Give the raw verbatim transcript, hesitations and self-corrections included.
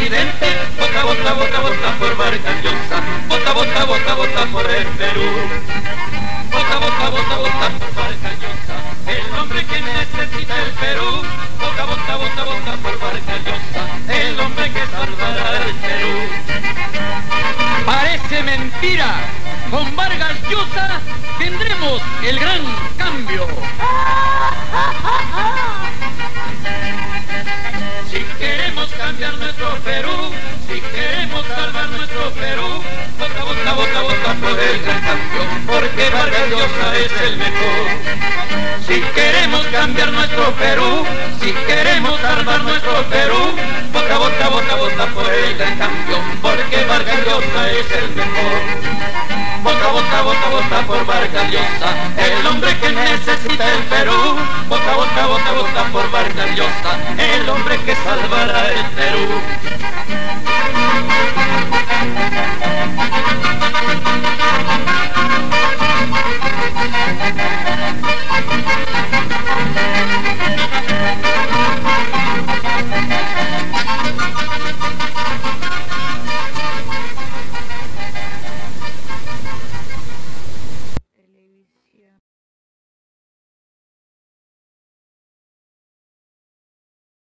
presidente. Vota, vota, vota, vota por Vargas Llosa. Vota, vota, vota, vota por el Perú. Vota, vota, vota, vota por Vargas Llosa, el hombre que necesita el Perú. Vota, vota, vota, vota por Vargas Llosa, el hombre que salvará el Perú. Parece mentira, con Vargas Llosa tendremos el gran cambio. Si queremos cambiar nuestro Perú, si queremos salvar nuestro Perú, vota, vota, vota, vota por el gran cambio, porque Vargas Llosa es el mejor. Si queremos cambiar nuestro Perú, si queremos salvar nuestro Perú, vota, vota, vota, vota por el gran cambio, porque Vargas Llosa es el mejor. Vota, vota, vota, vota por Vargas Llosa, el hombre que necesita el Perú. Vota, vota, vota, vota por Vargas Llosa, el hombre que salvará el Perú.